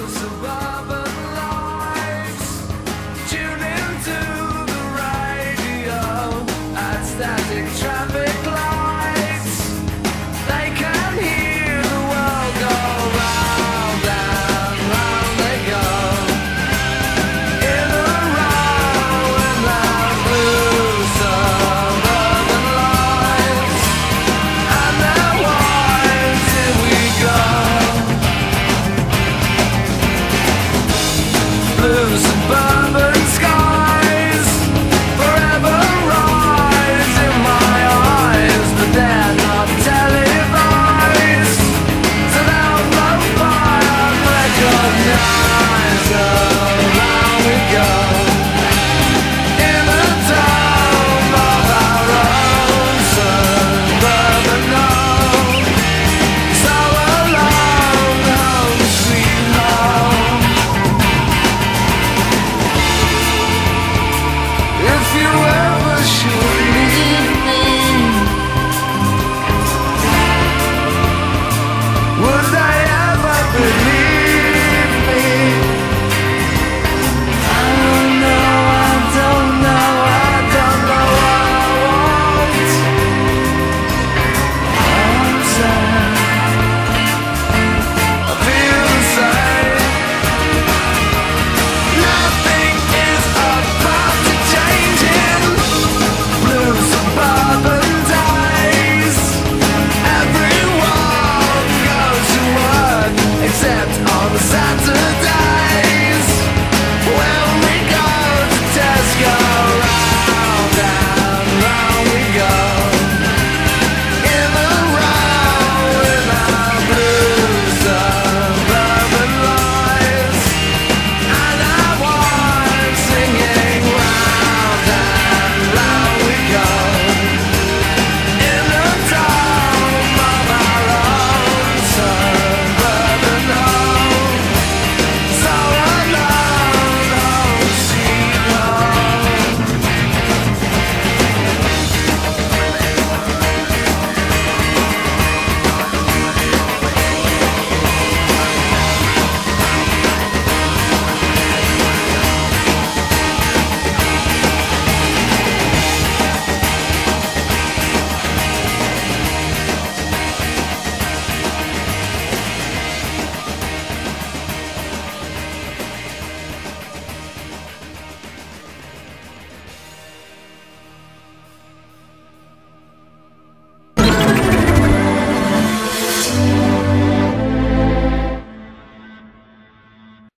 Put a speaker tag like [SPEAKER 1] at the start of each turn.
[SPEAKER 1] suburban lights. Tune into the radio at static traffic lights. They can hear the world go round and round they go. In a row in that blue suburban lights. And their wines, here we go. Blue suburban